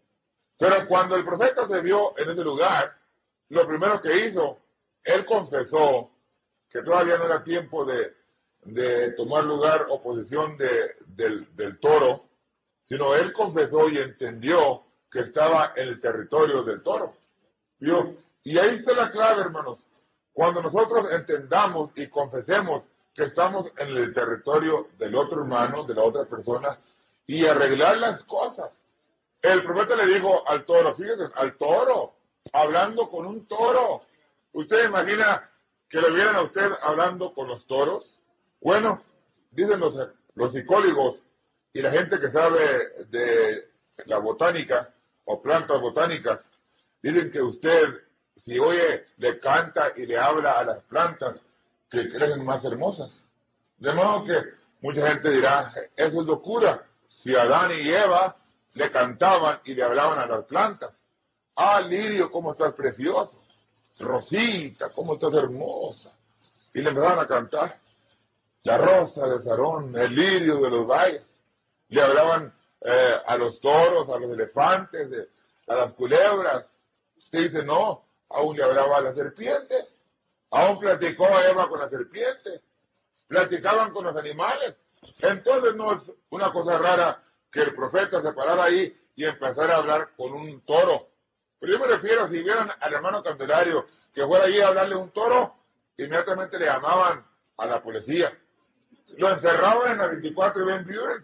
Pero cuando el profeta se vio en ese lugar, lo primero que hizo, él confesó que todavía no era tiempo de, de tomar lugar o posición de, del, del toro, sino él confesó y entendió que estaba en el territorio del toro. ¿Vio? Y ahí está la clave, hermanos. Cuando nosotros entendamos y confesemos que estamos en el territorio del otro hermano, de la otra persona, y arreglar las cosas. El profeta le dijo al toro, fíjense, al toro, hablando con un toro. ¿Usted imagina que lo vieran a usted hablando con los toros? Bueno, dicen los, los psicólogos y la gente que sabe de la botánica o plantas botánicas, dicen que usted, si oye, le canta y le habla a las plantas, que crecen más hermosas. De modo que mucha gente dirá, eso es locura. Si Adán y Eva le cantaban y le hablaban a las plantas, ah, lirio, cómo estás precioso, Rosita, cómo estás hermosa, y le empezaban a cantar, la rosa de Sarón, el lirio de los valles, le hablaban eh, a los toros, a los elefantes, de, a las culebras. Usted dice, no, aún le hablaba a la serpiente, aún platicó Eva con la serpiente, platicaban con los animales. Entonces no es una cosa rara que el profeta se parara ahí y empezara a hablar con un toro. Pero yo me refiero, si vieran al hermano Candelario que fuera allí a hablarle a un toro, inmediatamente le llamaban a la policía. Lo encerraban en la veinticuatro y Van Buren.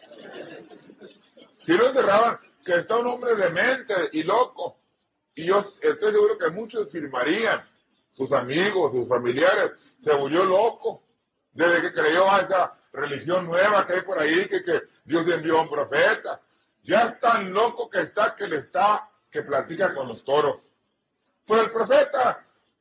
Si lo encerraban, que está un hombre demente y loco. Y yo estoy seguro que muchos firmarían, sus amigos, sus familiares, se volvió loco. Desde que creyó a esa religión nueva que hay por ahí, que, que Dios envió a un profeta. Ya es tan loco que está, que le está, que platica con los toros. Pero el profeta,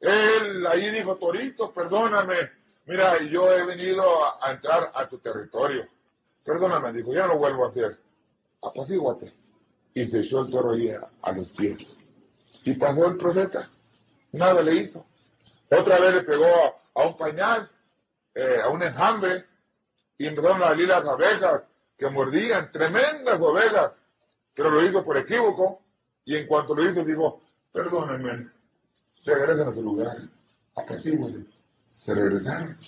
él ahí dijo, torito, perdóname, mira, yo he venido a, a entrar a tu territorio. Perdóname, dijo, ya no lo vuelvo a hacer. Apacíguate. Y se echó el toro ahí a, a los pies. Y pasó el profeta. Nada le hizo. Otra vez le pegó a, a un pañal, eh, a un enjambre, y empezaron a salir las abejas que mordían, tremendas ovejas, pero lo hizo por equívoco, y en cuanto lo hizo dijo, perdónenme, regresen a su lugar, apacíguense. Se regresaron.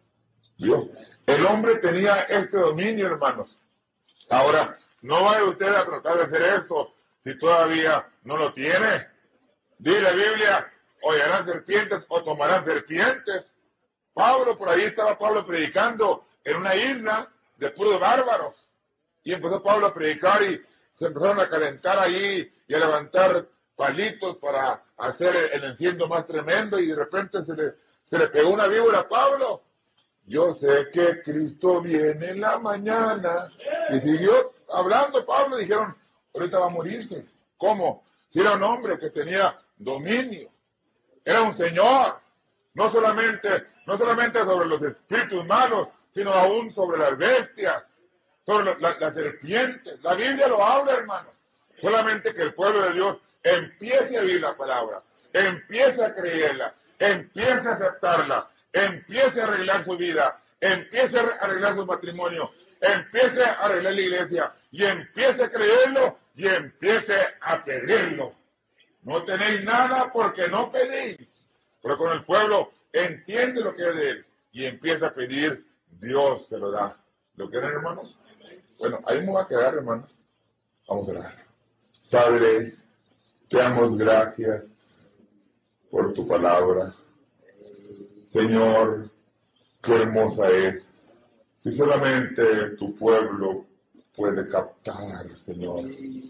Dios, el hombre tenía este dominio, hermanos. Ahora, no vaya usted a tratar de hacer esto si todavía no lo tiene. Dice la Biblia, hollarán serpientes o tomarán serpientes. Pablo, por ahí estaba Pablo predicando en una isla de puros bárbaros. Y empezó Pablo a predicar y se empezaron a calentar ahí y a levantar palitos para hacer el enciendo más tremendo, y de repente se le, se le pegó una víbora a Pablo. Yo sé que Cristo viene en la mañana. Y siguió hablando Pablo, dijeron, ahorita va a morirse. ¿Cómo? Si era un hombre que tenía dominio, era un señor, no solamente, no solamente sobre los espíritus malos, sino aún sobre las bestias, sobre las la, la serpientes. La Biblia lo habla, hermanos. Solamente que el pueblo de Dios empiece a vivir la palabra, empiece a creerla, empiece a aceptarla, empiece a arreglar su vida, empiece a arreglar su matrimonio, empiece a arreglar la iglesia, y empiece a creerlo, y empiece a pedirlo. No tenéis nada porque no pedís. Pero con el pueblo entiende lo que es de él y empieza a pedir, Dios se lo da. ¿Lo quieren, hermanos? Bueno, ahí me voy a quedar, hermanos. Vamos a orar. Padre, te damos gracias por tu palabra. Señor, qué hermosa es. Si solamente tu pueblo puede captar, Señor,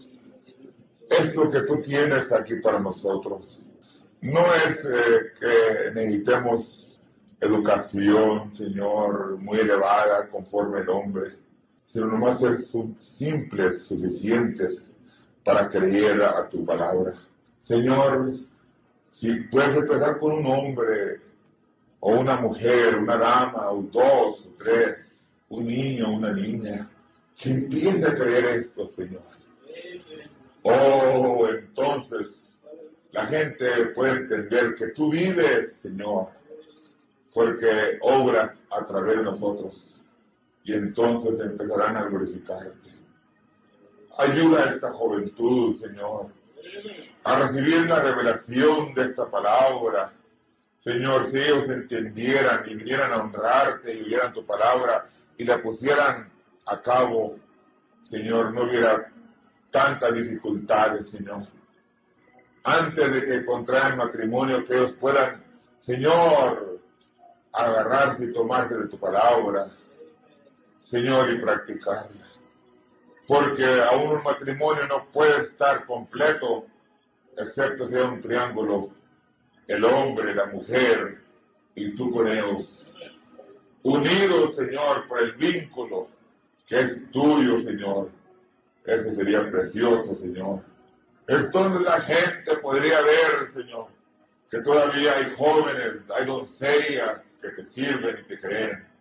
esto que tú tienes aquí para nosotros. No es eh, que necesitemos educación, Señor, muy elevada conforme el hombre, sino nomás ser sub simples, suficientes para creer a tu palabra. Señor, si puedes empezar con un hombre, o una mujer, una dama, o dos, o tres, un niño, una niña, que empiece a creer esto, Señor. Oh, entonces la gente puede entender que tú vives, Señor, porque obras a través de nosotros, y entonces empezarán a glorificarte. Ayuda a esta juventud, Señor, a recibir la revelación de esta palabra. Señor, si ellos entendieran y vinieran a honrarte y vieran tu palabra y la pusieran a cabo, Señor, no hubiera tantas dificultades, Señor. Antes de que contraen matrimonio, que ellos puedan, Señor, agarrarse y tomarse de tu palabra, Señor, y practicarla. Porque aún un matrimonio no puede estar completo, excepto sea un triángulo, el hombre, la mujer, y tú con ellos. Unidos, Señor, por el vínculo que es tuyo, Señor. Eso sería precioso, Señor. Entonces la gente podría ver, Señor, que todavía hay jóvenes, hay doncellas que te sirven y te creen.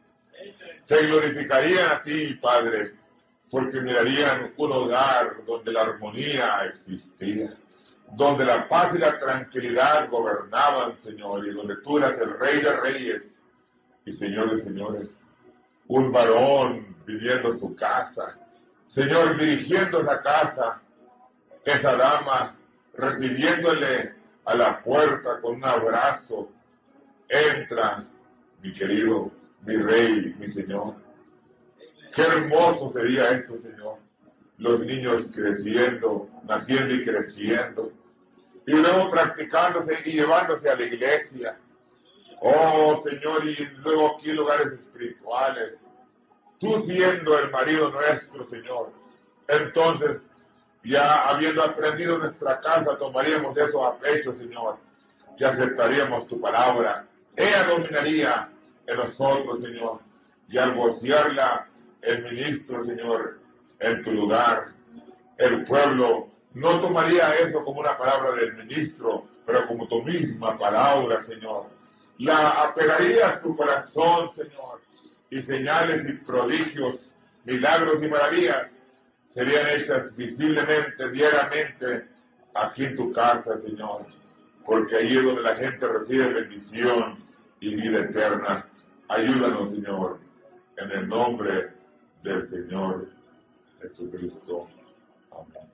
te glorificarían a ti, Padre, porque mirarían un hogar donde la armonía existía, donde la paz y la tranquilidad gobernaban, Señor, y donde tú eras el Rey de Reyes y Señor de Señores. Un varón viviendo en su casa, Señor, dirigiendo esa casa, esa dama, recibiéndole a la puerta con un abrazo. Entra, mi querido, mi Rey, mi Señor. Qué hermoso sería eso, Señor. Los niños creciendo, naciendo y creciendo. Y luego practicándose y llevándose a la iglesia. Oh, Señor, y luego aquí lugares espirituales. Tú siendo el marido nuestro, Señor. Entonces, ya habiendo aprendido nuestra casa, tomaríamos eso a pecho, Señor. Y aceptaríamos tu palabra. Ella dominaría en nosotros, Señor. Y al vocearla, el ministro, Señor, en tu lugar, el pueblo no tomaría eso como una palabra del ministro, pero como tu misma palabra, Señor. La apegaría a tu corazón, Señor, y señales y prodigios, milagros y maravillas serían hechas visiblemente, diariamente, aquí en tu casa, Señor, porque ahí es donde la gente recibe bendición y vida eterna. Ayúdanos, Señor, en el nombre del Señor Jesucristo. Amén.